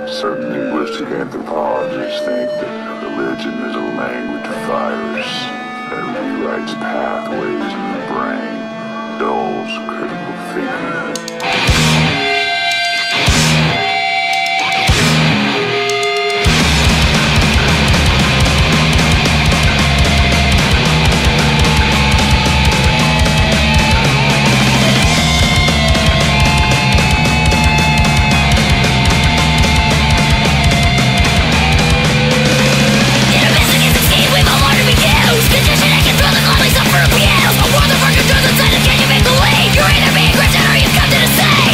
Certain linguistic anthropologists think that religion is a language virus that rewrites pathways in the brain, dulls critical thinking. You're either being Christian or you've come to the same.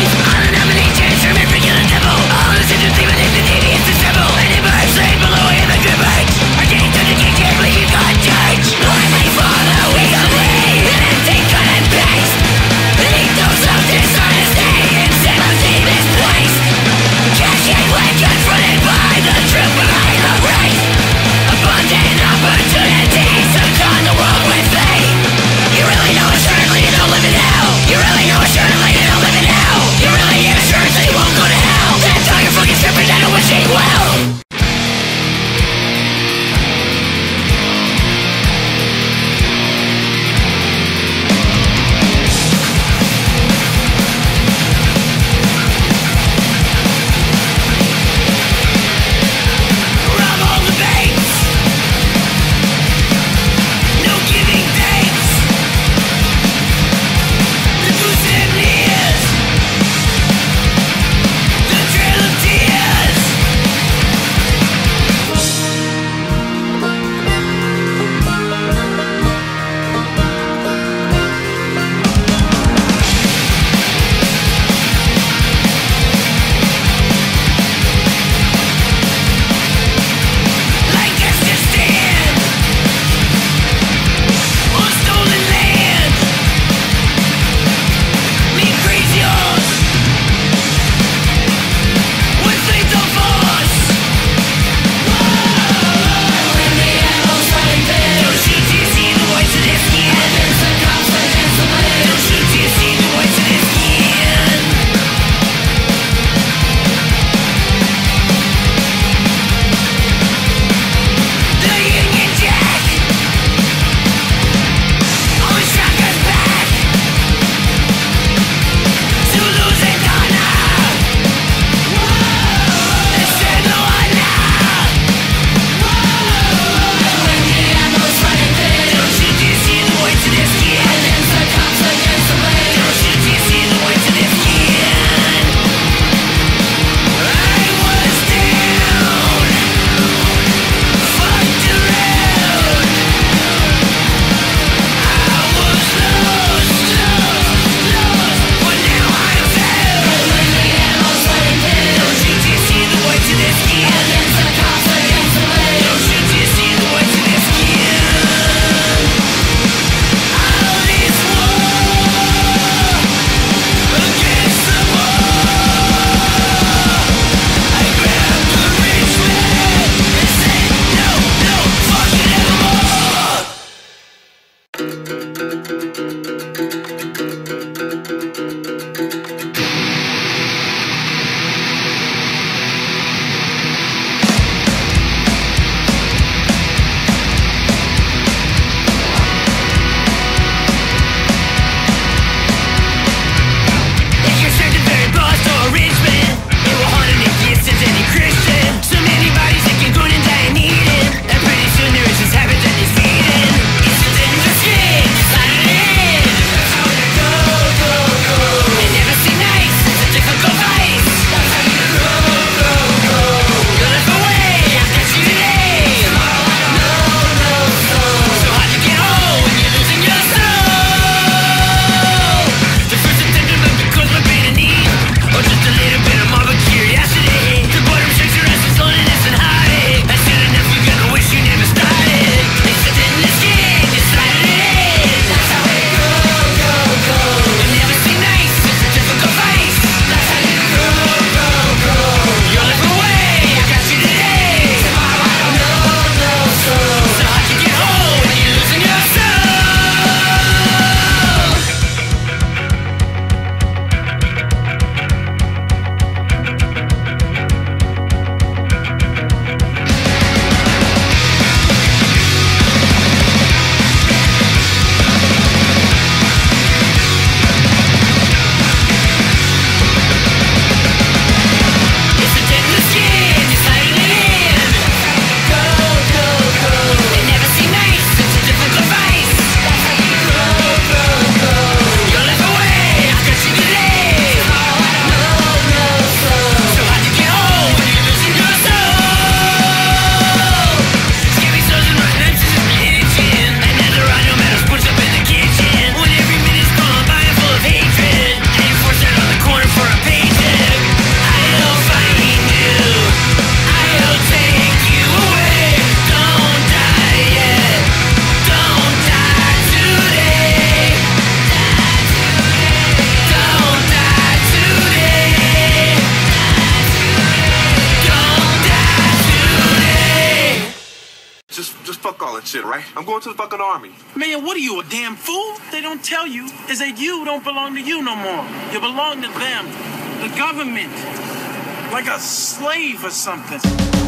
and shit, right? I'm going to the fucking army. Man, what are you, a damn fool? They don't tell you is that you don't belong to you no more. You belong to them, the government, like a slave or something.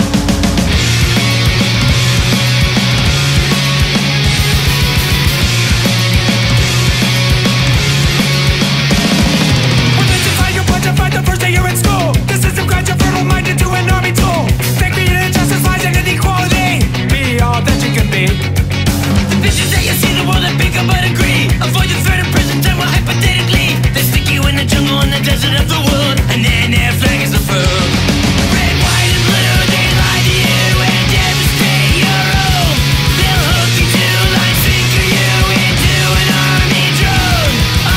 Fight the first day you're in school. The system grinds your fertile mind into an army tool. Make me an injustice, lies, and inequality. Be all that you can be. The visions that you see the world that bigger but agree. Avoid the threat of prison time while hypothetically they stick you in the jungle in the desert of the world, and then their flag is the food. Red, white, and blue, they lie to you and devastate your home. They'll hook you to line, sinker you into an army drone. A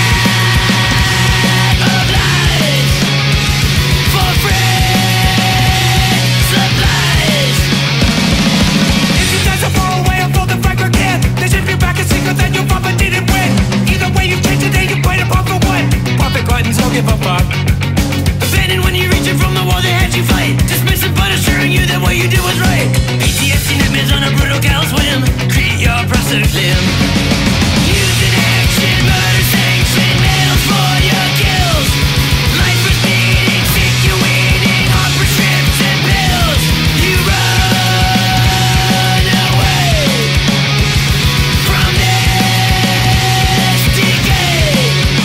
pack of lies for friends supplies. If you guys are far away, I'll fold the fragment can. They ship you back a secret that you fought but didn't win. Either way you change today, you fight apart for what? Profit gluttons don't give a fuck. Abandoned when you reach it from the wall they had you fight. Dismissive but assuring you that what you did was right. PTSD nightmares on a brutal callous whim. Create your prosthetic limb. Used in action, murder, sanction, medals for your kills. Life was beating, sick you eating, on prescription pills. You run away from this decay.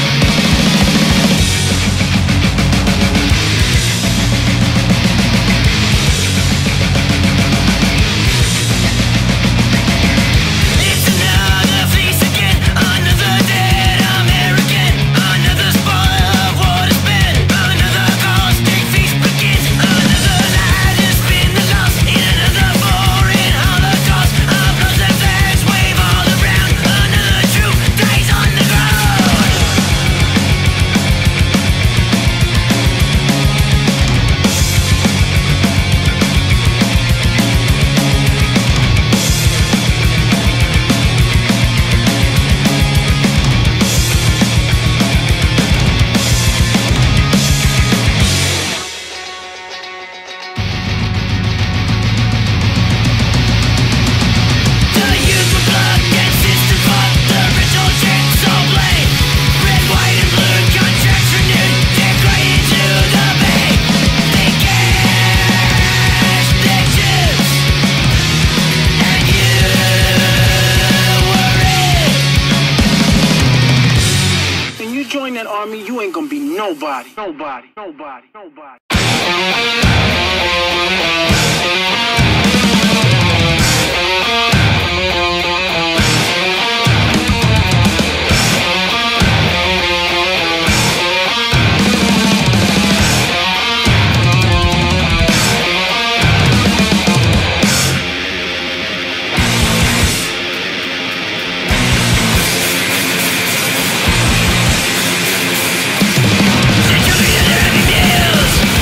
It's another fleece again, another dead American, another spoil of what has been, another caustic feast begins, another light has been the loss in another foreign holocaust. Of blows and flares wave all around, another troop dies on the ground. The youth were plucked and system fought, the ritual chants all blame. Red, white, and blue contracts renewed, take right into the bay. They cashed their chips, and you were it. When you join that army, you ain't gonna be nobody. Nobody. Nobody. Nobody. They took me to the heavy meals.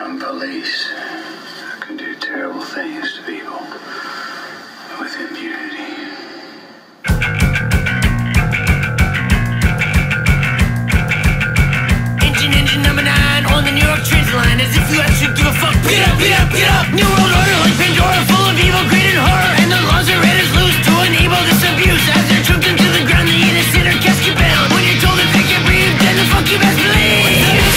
Some police can do terrible things to people with impunity. Engine number 9 on the New York Transit line. As if you actually give a fuck. Beat up, beat up, beat up. New world order like Pandora, full of evil, greed, and horror. And the laws are read as loose to enable this abuse. As they're choked into the ground, the innocent are casket bound. When you're told that they can't breathe, then the fuck you best believe.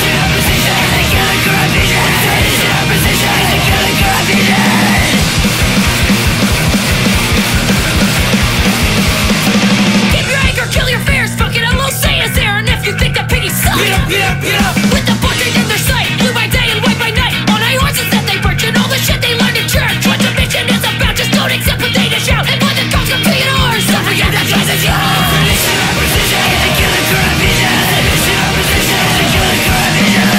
Keep your anger, kill your fears. Fuck it, I won't say it's there. And if you think that pity sucks, beat up, beat up, beat up. With the portrait in their sight, blue by day and white by night. On high horses that they perch and all the shit they learned in church. What the mission is about, just don't accept what they dish out. And when the cops come to yours, don't forget that choice is yours. Tradition or precision, it's a killing corrupt vision. Tradition or precision, it's a killing corrupt vision.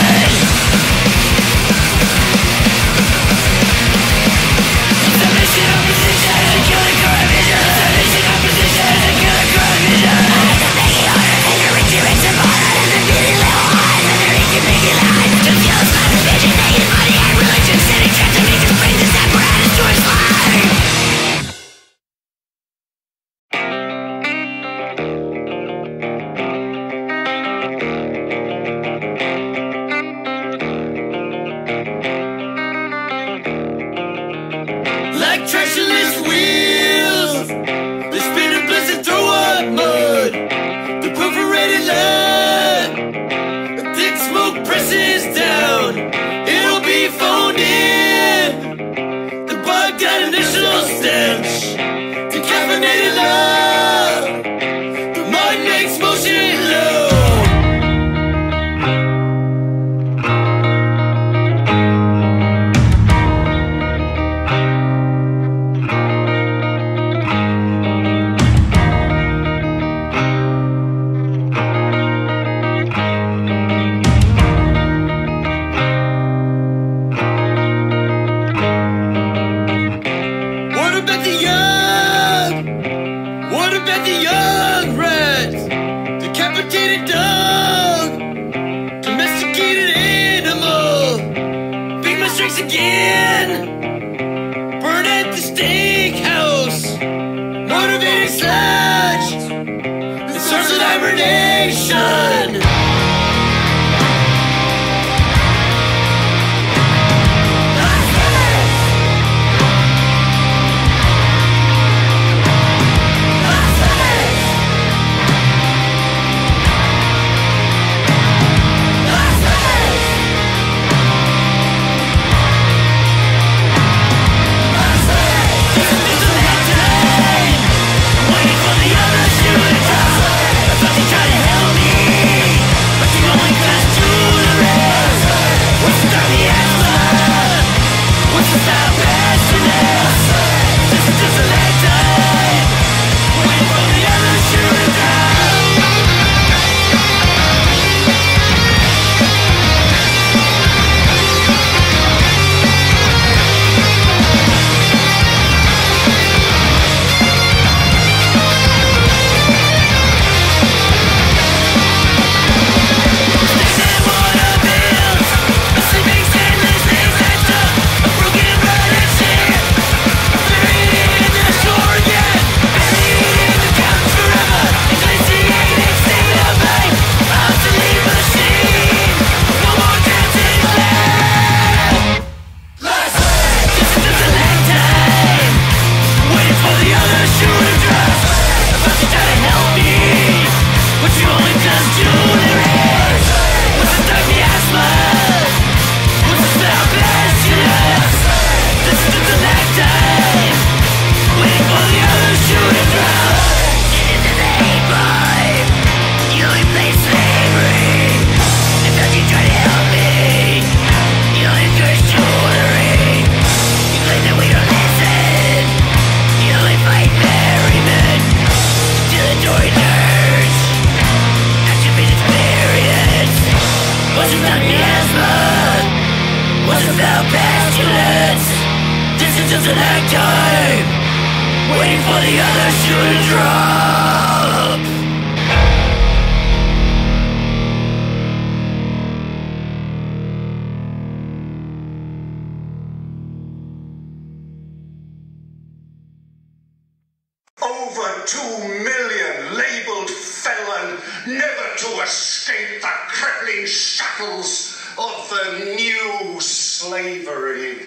Submission or precision, it's a killing corrupt vision. Submission or precision, it's a killing corrupt vision. As the making orders and the rich and born and the beauty little eyes and the rich and big lies. Just yell about the vision, making money and religion, sitting church and he just brings this apparatus to his life. Like treacherous wheels, they spin and blitz and throw up mud. The perforated line, a thick smoke presses down. It'll be phoned in. The bugged out initial stench, decaffeinated love. The mind makes motion low. What about the young? What about the young rats? Decapitated dog, domesticated animal. Big mistakes again. Burn at the steakhouse. Motivated slash. The source of hibernation. Just a lag time, waiting for the other shoe to drop. 2 million labeled felon, never to escape the crippling shackles of the new slavery.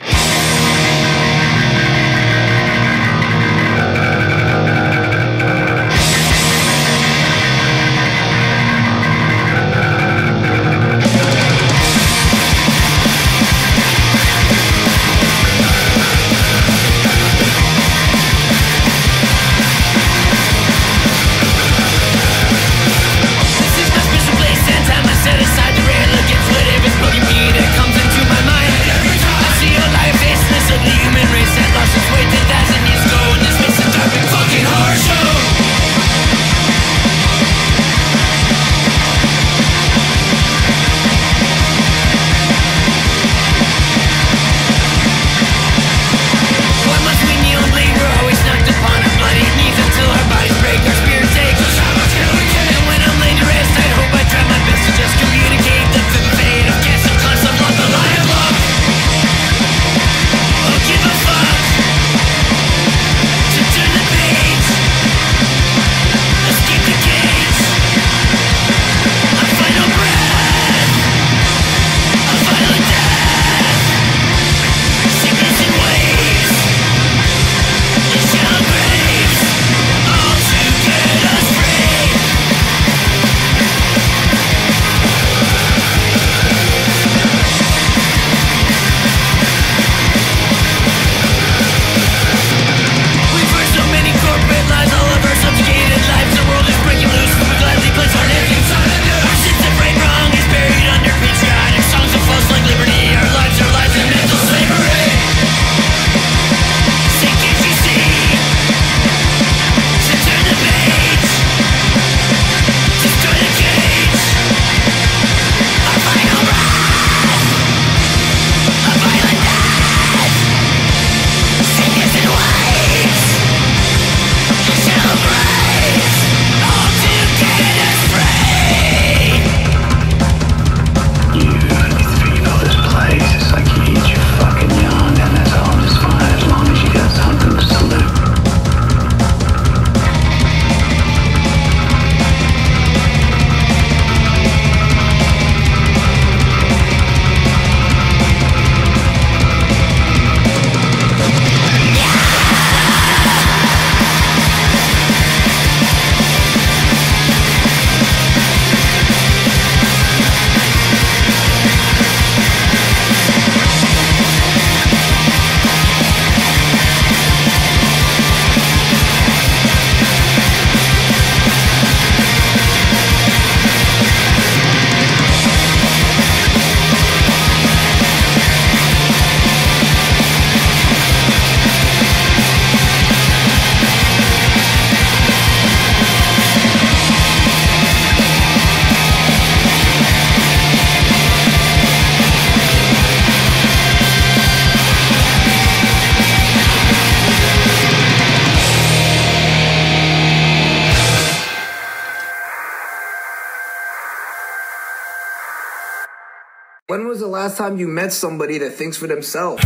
When was the last time you met somebody that thinks for themselves?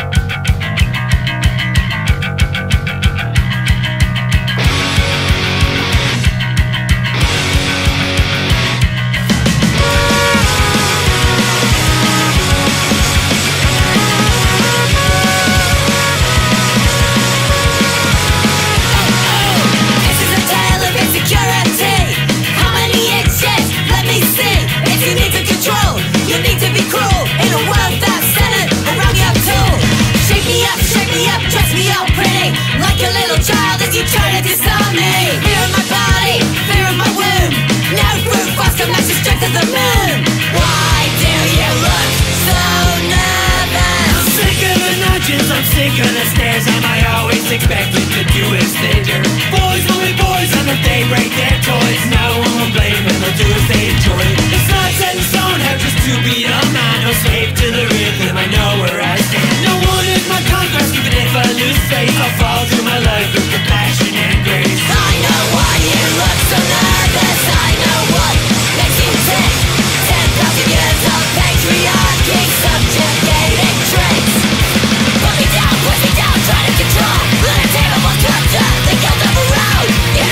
Expected to do is thinker. Boys will be boys and if they break their toys, no one will blame them, they'll do as they enjoy. It's not set in stone how just to be a man. No slave to the rhythm, I know where I stand. No one is my conquest, even if I lose face, I'll fall through my life with compassion and grace. I know why you look so nervous, I know what makes you tick. 10,000 years of patriarchy, subjugating traits. Put me down, push me down, try to control. Unattainable culture, the guilt of a road.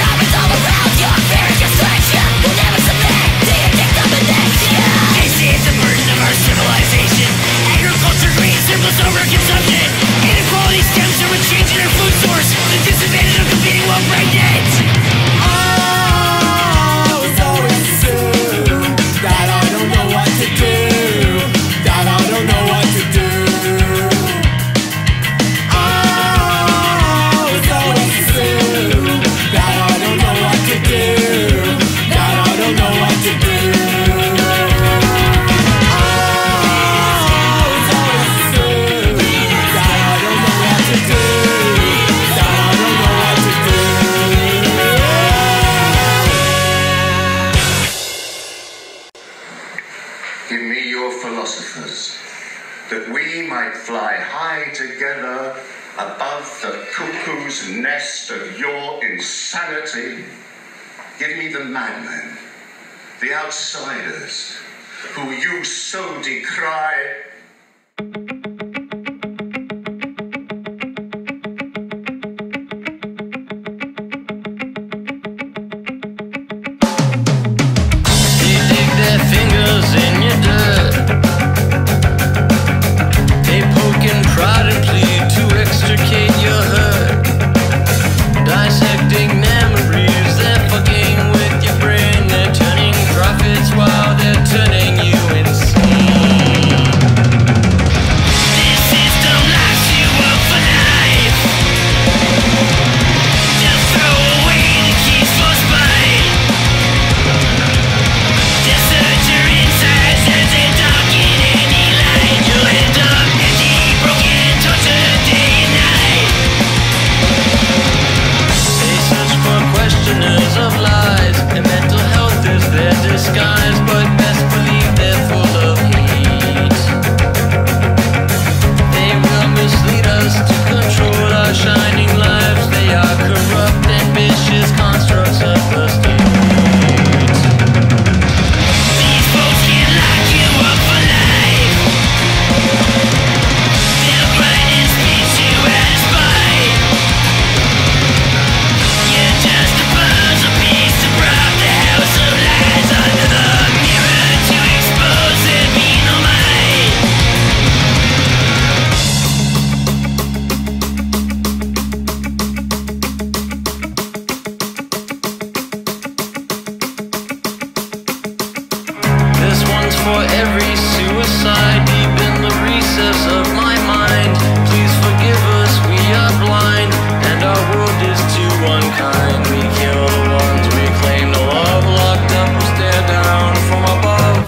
fuels overconsumption. Inequality stems from a change in our food source. The disadvantage of competing while pregnant. Oh, it's always assumed that I don't know what to do. That I don't know what to do. Oh, it's always assumed that I don't know what to do. That I don't know what to do. Give me your philosophers, that we might fly high together above the cuckoo's nest of your insanity. Give me the madmen, the outsiders, who you so decry. For every suicide deep in the recess of my mind, please forgive us, we are blind, and our world is too unkind. We kill the ones we claim to love, locked up or stare down from above.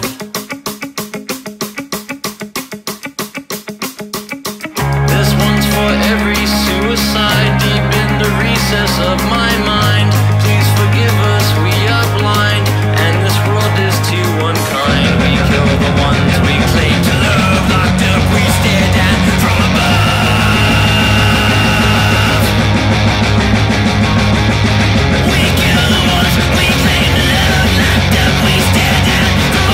This one's for every suicide deep in the recess of my mind. Please forgive us, we are blind, and this world is too unkind. We kill the ones we claim to love, locked up we stare down from above. We kill the ones we claim to love, locked up we stare down from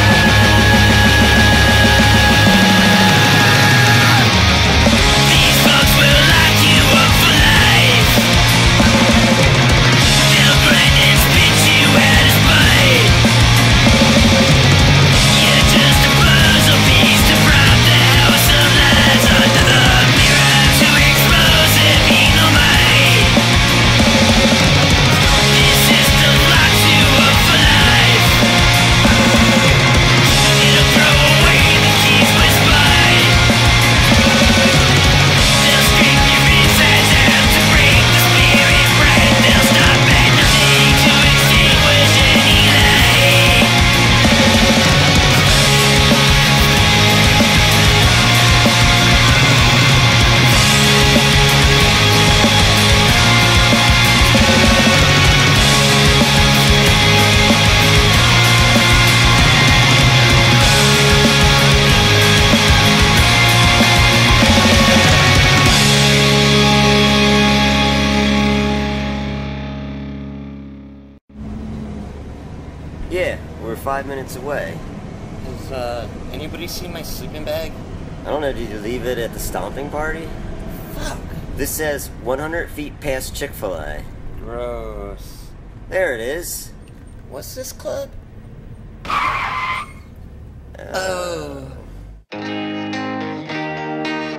above. These folks will lock you up for life. They'll grind and spit you out as bite. You're just a puzzle piece to prop the house of lies under the mirror to expose their venal might. This system locks you up for life. It'll throw away the keys with spite. They'll scrape your insides out to break the spirit bright. They'll stop at nothing to extinguish any light. Yeah, we're 5 minutes away. Has, anybody seen my sleeping bag? I don't know, did you leave it at the stomping party? Fuck. This says 100 feet past Chick-fil-A. Gross. There it is. What's this club? Oh.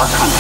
country.